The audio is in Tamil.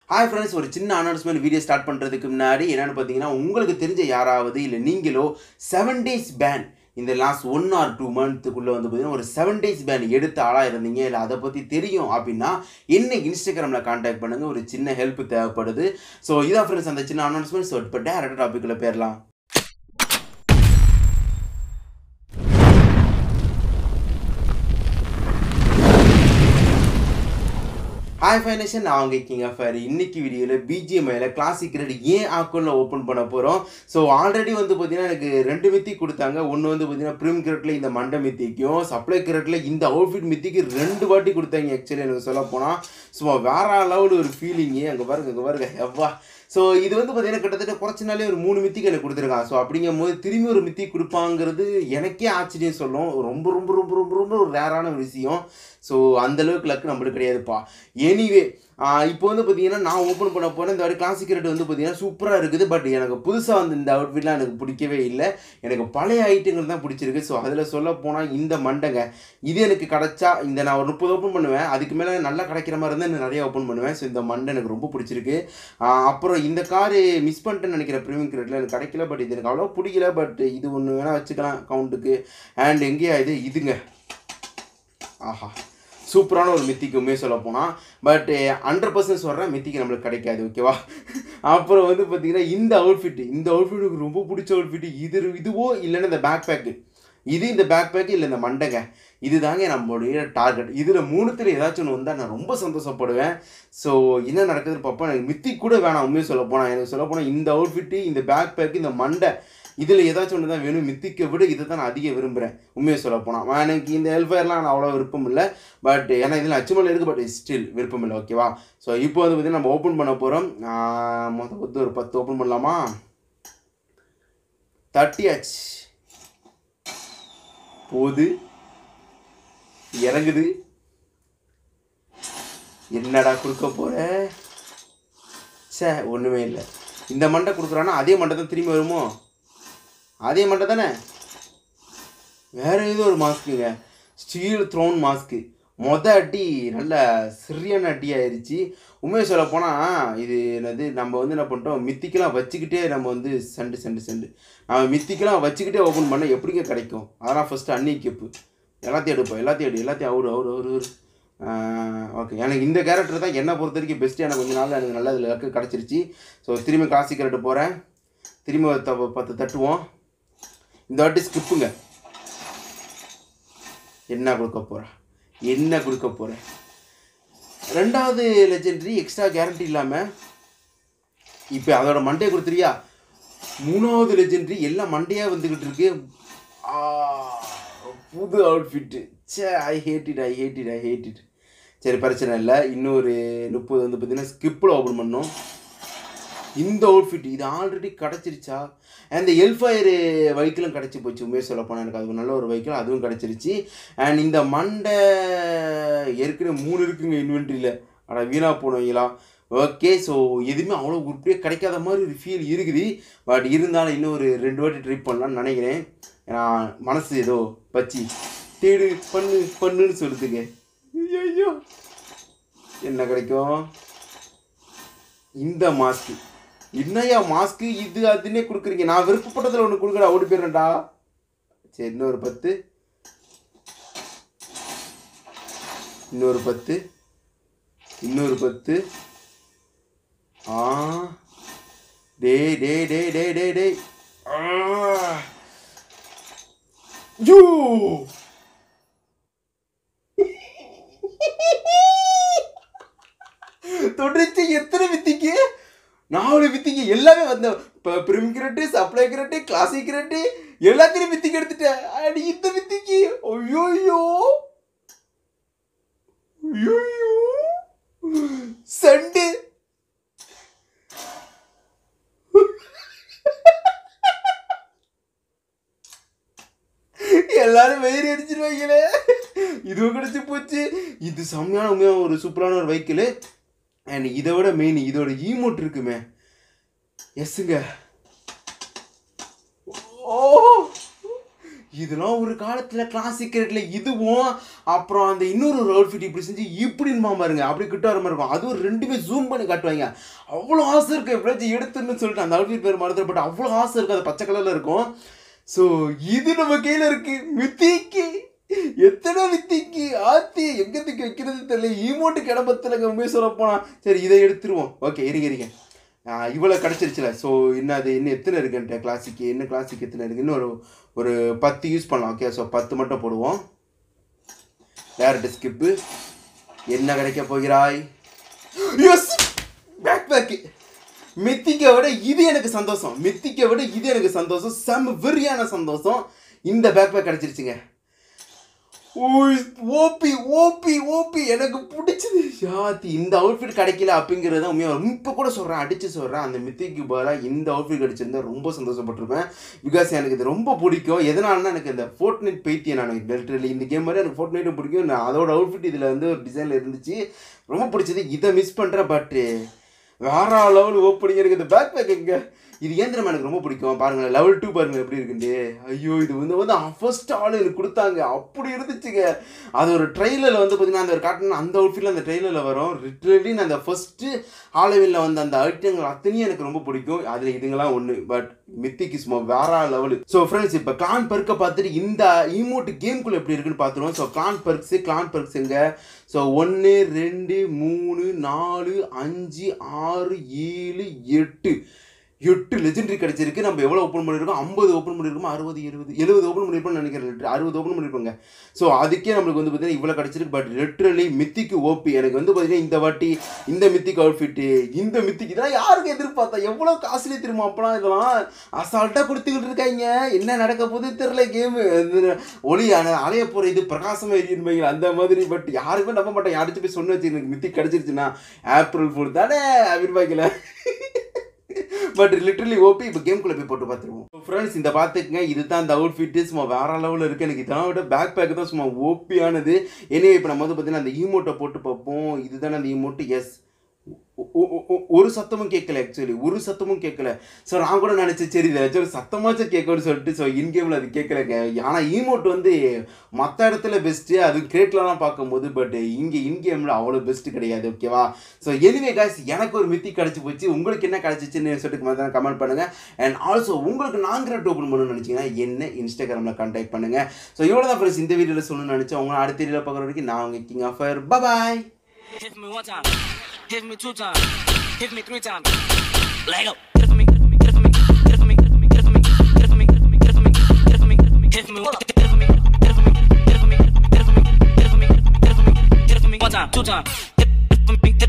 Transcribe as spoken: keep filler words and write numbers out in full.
Hi friends, ஒரு சின்ன announcement வீடியோ ஸ்டார்ட் பண்றதுக்கு முன்னாடி என்னன்னு பாத்தீங்கன்னா உங்களுக்கு தெரிஞ்ச யாராவது இல்ல நீங்களோ seven days ban இந்த லாஸ்ட் one or two monthக்குள்ள வந்து பாத்தீங்கன்னா ஒரு seven days ban எடுத்த ஆளா இருந்தீங்க இல்ல அத பத்தி தெரியும் அப்படினா என்ன இன்ஸ்டாகிராம்ல कांटेक्ट பண்ணுங்க ஒரு சின்ன ஹெல்ப் தேவைப்படுது சோ இதா फ्रेंड्स அந்த சின்ன announcement சோ இப்ப டைரக்ட் டாபிக்ல போறலாம் Hi FireNation, நான் உங்க கிங் ஆஃப் ஃபயர். இன்னைக்கு வீடியோல B G M I ல கிளாசிக் ரெட் ஏன் அக்கவுண்ட்ல ஓபன் பண்ண போறோம். சோ ஆல்ரெடி வந்து பாத்தீங்கன்னா எனக்கு ரெண்டு மித்திக் கொடுத்தாங்க. ஒன்னு வந்து பாத்தீங்கன்னா பிரிம் கிரெட்ல இந்த மண்ட மித்திக்கும் சப்ளை கிரெட்ல இந்த அவுட்ஃபிட் மித்திக்கு ரெண்டு வாட்டி கொடுத்தாங்க. एक्चुअली எனக்கு சொல்ல போனா சும்மா வேற லெவல் ஒரு ஃபீலிங். அங்க பாருங்க அங்க பாருங்க எவ்வா சோ இது வந்து பாத்தீங்கன்னா கிட்டத்தட்ட குறச்ச நாளே ஒரு மூணு மித்திக் எனக்கு கொடுத்திருக்காங்க. சோ அப்படிங்கும்போது திரும்பி ஒரு மித்திக் கொடுப்பாங்கிறது எனக்கே ஆச்சரியம் சொல்லும். ரொம்ப ரொம்ப ரொம்ப ரொம்ப ரொம்ப ஒரு ரேரான ஒரு விஷயம். சோ அந்த அளவுக்கு லக் நம்மளுக்கு கிடையாதுப்பா. எனிவே இப்போ வந்து பாத்தீங்கன்னா நான் ஓபன் பண்ண போறேன். இந்த வாட்டி கிளாசிக் ரெட் வந்து பாத்தீங்கன்னா சூப்பரா இருக்குது. பட் எனக்கு புதுசா வந்து இந்த அவுட்ஃபிட்லாம் எனக்கு பிடிக்கவே இல்லை. எனக்கு பழைய ஐட்டங்கள் தான் பிடிச்சிருக்கு. ஸோ அதில் சொல்ல போனால் இந்த மண்டங்க இது எனக்கு கிடைச்சா இந்த நான் ஒரு முப்பது ஓப்பன் பண்ணுவேன். அதுக்கு மேலே நல்லா கிடைக்கிற மாதிரி இருந்தால் நான் நிறைய ஓப்பன் பண்ணுவேன். ஸோ இந்த மண்டை எனக்கு ரொம்ப பிடிச்சிருக்கு. அப்புறம் இந்த காரு மிஸ் பண்ணிட்டேன்னு நினைக்கிற ப்ரீமியம் கிரெட்டில் எனக்கு கிடைக்கல. பட் இது எனக்கு அவ்வளோ பிடிக்கல. பட் இது ஒன்று வேணால் வச்சுக்கலாம் அக்கௌண்ட்டுக்கு. அண்ட் எங்கேயா இது இதுங்க ஆஹா சூப்பரான ஒரு மித்திக்குமே சொல்ல போனால். பட் ஹண்ட்ரட் பர்சன்ட் சொல்கிறேன் மித்திக்கு நம்மளுக்கு கிடைக்காது. ஓகேவா. அப்புறம் வந்து பார்த்தீங்கன்னா இந்த அவுட்ஃபிட் இந்த அவுட்ஃபிட் எனக்கு ரொம்ப பிடிச்ச அவுட்ஃபிட். இது இதுவோ இல்லைன்னா இந்த பேக் பேக்கு இது இந்த பேக் பேக்கு இல்லை இந்த மண்டங்க இதுதாங்க நம்மளுடைய டார்கெட். இதில் மூணுத்தில் ஏதாச்சும் ஒன்று வந்தால் நான் ரொம்ப சந்தோஷப்படுவேன். ஸோ என்ன நடக்குதுன்னு பார்ப்போம். எனக்கு மித்திக் கூட வேணாம் உண்மையை சொல்ல போனால். எனக்கு சொல்ல போனால் இந்த அவுட்ஃபிட்டு இந்த பேக் பேக்கு இந்த மண்டை இதில் ஏதாச்சும் ஒன்று தான் வேணும். மித்திக்கை விட இதை தான் நான் அதிகம் விரும்புகிறேன் உண்மையை சொல்ல போனால். எனக்கு இந்த ஹெல்ஃபயர்லாம் நான் அவ்வளோ விருப்பம் இல்லை. பட் ஏன்னா இதில் அச்சுமல் இருக்குது. பட் ஸ்டில் விருப்பம் இல்லை. ஓகேவா. ஸோ இப்போ வந்து பார்த்திங்கன்னா நம்ம ஓப்பன் பண்ண போகிறோம். மொத்தம் வந்து ஒரு பத்து ஓப்பன் பண்ணலாமா. தேர்ட்டி ஆச்சு போது இறங்குது. என்னடா கொடுக்க போகிற. சே ஒன்றுமே இல்லை. இந்த மண்டை கொடுக்குறான்னா அதே மண்டை தான் திரும்பி வருமோ. அதே மண்டை தானே. வேறு ஏதோ ஒரு மாஸ்க்குங்க. Steel thrown mask. மொதல் அடி நல்ல சரியான அடி ஆயிடுச்சு. உண்மையை சொல்ல போனால் இது என்னது நம்ம வந்து என்ன பண்ணிட்டோம் மித்திக்கெலாம் வச்சுக்கிட்டே நம்ம வந்து சண்டு சண்டு சண்டு நம்ம மித்திக்கெலாம் வச்சுக்கிட்டே ஓப்பன் பண்ண எப்படிங்க கிடைக்கும். அதெல்லாம் ஃபஸ்ட்டு அன்னி கேப்பு எல்லாத்தையும் எடுப்போம். எல்லாத்தையும் எடு எல்லாத்தையும் அவுடு அவுடு அவுடு அவுடு ஓகே. எனக்கு இந்த கேரக்டர் தான் என்னை பொறுத்த வரைக்கும் பெஸ்ட்டு. எனக்கு கொஞ்சம் நாள் எனக்கு நல்ல இதில் கிடச்சிருச்சு. ஸோ திரும்பி கிளாசிக் கேரக்டர் போகிறேன். திரும்பி பத்து தட்டுவோம். இந்த வாட்டி ஸ்கிப்புங்க. என்ன கொடுக்க போகிறேன் என்ன கொடுக்க போகிறேன். ரெண்டாவது லெஜெண்டரி எக்ஸ்ட்ரா கேரண்டி இல்லாமல் இப்போ அதோட மண்டையை கொடுத்துறியா. மூணாவது லெஜெண்டரி எல்லாம் மண்டையாக வந்துக்கிட்டு இருக்கு. புது outfit. Say I hate it I hate it I hate it. சரி பிரச்சனை இல்லை. இன்னொரு முப்பது வந்து பார்த்தீங்கன்னா ஸ்கிப்பில் ஓப்பன் பண்ணோம். இந்த அவுட்ஃபிட் இது ஆல்ரெடி கிடச்சிருச்சா. அந்த எல்ஃபயரு வெஹிக்கிளும் கிடச்சி போச்சு. உண்மையை சொல்ல போனால் எனக்கு அது நல்ல ஒரு வெஹிக்கிள் அதுவும் கிடச்சிருச்சு. அண்ட் இந்த மண்டை ஏற்கனவே மூணு இருக்குங்க இன்வென்ட்ரியில். ஆனால் வீணாக போனவங்களா. ஓகே. ஸோ எதுவுமே அவ்வளோ உருப்படியாக கிடைக்காத மாதிரி ஒரு ஃபீல் இருக்குது. பட் இருந்தாலும் இன்னும் ஒரு ரெண்டு வாட்டி ட்ரை பண்ணலான்னு நினைக்கிறேன். ஏன்னா மனசு ஏதோ பச்சி தேடு பண்ணு பண்ணுன்னு சொல்லுதுங்க. ஐயோ என்ன கிடைக்கும். இந்த மாஸ்க்கு என்னையா மாஸ்க்கு இது அதுன்னே கொடுக்குறீங்க. நான் விருப்பப்பட்டதில் ஒன்று கொடுக்குறா ஓடி போயிடுறேன்டா. சரி இன்னொரு பத்து இன்னொரு பத்து இன்னொரு பத்து ஆ டே டே டே டே டே டே யூ தொடர்ச்சி எத்தனை வித்திக்கு நாலு வித்திக்கு எல்லாமே வந்த prime crate supply crate classic crate எல்லாத்தையும் வித்திக்கு எடுத்துட்டேன். அடி இந்த வித்திக்கு ஐயோயோ ஐயோயோ சண்டு எல்லாரும் வெயிறு அடிச்சிருவாங்களே. இதுவும் கிடைச்சி போச்சு. இது செம்மையான உண்மையாக ஒரு சூப்பரான ஒரு வெஹிக்கிள். அண்ட் இதை விட மெயின் இதோட ஈமோட் இருக்குமே. எஸ்ஸுங்க. ஓ இதெல்லாம் ஒரு காலத்தில் கிளாசிக் ரேட்ல இதுவும் அப்புறம் அந்த இன்னொரு ஒரு அவுட்ஃபிட் இப்படி செஞ்சு இப்படின்னு பாருங்க அப்படி கிட்ட வர மாதிரி இருக்கும். அதுவும் ரெண்டுமே ஜூம் பண்ணி காட்டுவாங்க. அவ்வளோ ஆசை இருக்குது எப்படியாச்சும் எடுத்துன்னு சொல்லிட்டு அந்த அவுட்ஃபிட் பேர் மறந்துட்டு பட் அவ்வளோ ஆசை இருக்குது. அது பச்சை கலரில் இருக்கும். ஸோ இது நம்ம கையில் இருக்குது. மித்திக்கு எத்தனை மித்திக்கு ஆத்தி எங்கத்துக்கு வைக்கிறது தெரியல. ஈமோட்டுக்கு இடம்பத்தில் உண்மையை சொல்ல போனால் சரி இதை எடுத்துருவோம். ஓகே இருங்க இருங்க இவ்வளோ கிடச்சிருச்சுல. ஸோ இன்னும் அது இன்னும் எத்தனை இருக்குன்ட்டு கிளாசிக்கு என்ன கிளாசிக் எத்தனை இருக்குது இன்னும் ஒரு ஒரு பத்து யூஸ் பண்ணலாம். ஓகே ஸோ பத்து மட்டும் போடுவோம். Direct skip. என்ன கிடைக்க போகிறாய்? S back bag. மித்திக்கை விட இது எனக்கு சந்தோஷம். மித்திக்கை விட இது எனக்கு சந்தோஷம். செம்ம வெறியான சந்தோஷம். இந்த பேக் பேக் கிடச்சிருச்சுங்க. ஓபி ஓபி ஓபி எனக்கு பிடிச்சது. யாத்தி இந்த அவுட்ஃபிட் கிடைக்கல அப்படிங்கிறது உண்மையாக இப்போ கூட சொல்கிறேன், அடித்து சொல்கிறேன். அந்த மித்திக்கு பதிலாக இந்த அவுட்ஃபிட் கிடைச்சிருந்தா ரொம்ப சந்தோஷப்பட்டிருப்பேன். பிகாஸ் எனக்கு இது ரொம்ப பிடிக்கும். எதனாலனா எனக்கு இந்த ஃபோர்ட்நைட் பைத்தியம். நான் லிட்டரலி இந்த கேம் மாதிரி எனக்கு ஃபோர்ட்நைட்டும் பிடிக்கும். நான் அதோட அவுட்ஃபிட் இதில் வந்து ஒரு டிசைனில் இருந்துச்சு, ரொம்ப பிடிச்சது. இதை மிஸ் பண்ணுறேன். பட்டு வேற லெவல் ஓப்பனிங் இருக்குது. இந்த பேக் பேக் எங்கே இது ஏந்திரம் எனக்கு ரொம்ப பிடிக்கும். பாருங்கள் லெவல் டூ பாருங்கள் எப்படி இருக்குண்டு. ஐயோ இது வந்து வந்து ஃபர்ஸ்ட் ஆள் எனக்கு கொடுத்தாங்க அப்படி இருந்துச்சுங்க. அது ஒரு ட்ரெய்லரில் வந்து பார்த்தீங்கன்னா அந்த ஒரு காட்டினா அந்த அவுட்ஃபிட்டில் அந்த ட்ரெய்லரில் வரும். லிட்ரலி நான் அந்த ஃபஸ்ட்டு ஹாலோவீனில் வந்து அந்த ஐட்டங்கள் அத்தனையும் எனக்கு ரொம்ப பிடிக்கும். அதில் இதுங்கெல்லாம் ஒன்று. பட் மித்திக் சும்மா வேற லெவலு. ஸோ ஃப்ரெண்ட்ஸ் இப்போ கிளான் பெர்க்கை பார்த்துட்டு இந்த ஈமோட் கேம்குள்ளே எப்படி இருக்குன்னு பார்த்துருவோம். So clan perks clan perks எங்கே? ஸோ ஒன்று ரெண்டு மூணு நாலு அஞ்சு ஆறு ஏழு எட்டு எட்டு லெஜெண்டரி கிடைச்சிருக்கு. நம்ம எவ்வளோ ஓப்பன் பண்ணியிருக்கோம்? ஐம்பது ஓப்பன் பண்ணியிருக்கோம். அறுபது எழுபது எழுபது ஓப்பன் பண்ணியிருப்போம்னு நினைக்கிறேன். அறுபது ஓப்பன் பண்ணியிருப்போங்க. ஸோ அதுக்கே நம்மளுக்கு வந்து பார்த்தீங்கன்னா இவ்வளோ கிடச்சிருக்கு. பட் லிட்ரலி மித்திக்கு ஓபி. எனக்கு வந்து பார்த்தீங்கன்னா இந்த வாட்டி இந்த மித்திக் அவுட்ஃபிட்டு இந்த மித்திக் இதெல்லாம் யாருக்கு எதிர்பார்த்தா? எவ்வளோ காஸ்ட்லி திரும்ப அப்போலாம் இதெல்லாம் அசால்ட்டாக கொடுத்துக்கிட்டு இருக்காங்க. என்ன நடக்க போகுது தெரில. கேமு ஒளி அலைய போகிற இது பிரகாசமாக எரியுமே அந்த மாதிரி. பட் யாருக்குமே நம்ப மாட்டேன். யாராச்சும் போய் சொன்ன வச்சு எனக்கு மித்திக் கிடச்சிருச்சுன்னா ஏப்ரல் ஃபுல் தானே எதிர்பார்க்கல. But literally OP. இப்போ கேம்குள்ளே போய் போட்டு பார்த்துருவோம். ஃப்ரெண்ட்ஸ் இந்த பார்த்துக்குங்க இதுதான் அந்த அவுட்ஃபிட்டு. சும்மா வேற லெவலில் இருக்குது. எனக்கு இதெல்லாம் விட பேக் பேக் தான் சும்மா ஓபியானது. எனவே இப்போ நம்ம வந்து பார்த்தீங்கன்னா அந்த ஈமோட்டை போட்டு பார்ப்போம். இதுதானே அந்த ஈமோட்டு. எஸ் ஒரு சத்தமும் கேட்கல. ஆக்சுவலி ஒரு சத்தமும் கேட்கல. ஸோ நான் கூட நினச்சேன் சரி இதை ஒரு சத்தமாச்சும் கேட்கணும்னு சொல்லிட்டு. ஸோ இன்கேமில் அது கேட்கலங்க. ஆனால் ஈமோட் வந்து மற்ற இடத்துல பெஸ்ட்டு, அது கிரேட்லலாம் பார்க்கும்போது. பட் இங்கே இன்கேமில் அவ்வளோ பெஸ்ட்டு கிடையாது. ஓகேவா? ஸோ எனிவே காய்ஸ் எனக்கு ஒரு மித்தி கிடச்சி போச்சு. உங்களுக்கு என்ன கிடச்சிச்சுன்னு சொல்லிட்டு மாதிரி கமெண்ட் பண்ணுங்கள். அண்ட் ஆல்சோ உங்களுக்கு நான் கிரேட் ஓப்பன் பண்ணணும்னு நினச்சிங்கன்னா என்ன இன்ஸ்டாகிராமில் கான்டாக்ட் பண்ணுங்கள். ஸோ இவ்வளோ தான் ஃப்ரெண்ட்ஸ் இந்த வீடியோவில் சொல்லணும்னு நினச்சேன். உங்களை அடுத்த வீடியோவில் பார்க்குற வரைக்கும் நான் உங்கள் king of fire. Bye. Hit me one time, hit me two times, hit me three times. Lego. Hit for me, hit for me, hit for me, hit for me, hit for me, hit for me, hit for me, hit for me, hit for me, hit for me, hit for me, hit for me, hit for me, hit for me, hit for me, hit for me, hit for me, hit for me, one time, two times, hit for me.